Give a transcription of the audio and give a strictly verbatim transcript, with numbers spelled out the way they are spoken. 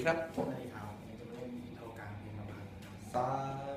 ครับสวัสดีครับวันนี้จะมาเล่นอินโทรการเพลงประพันธ์สา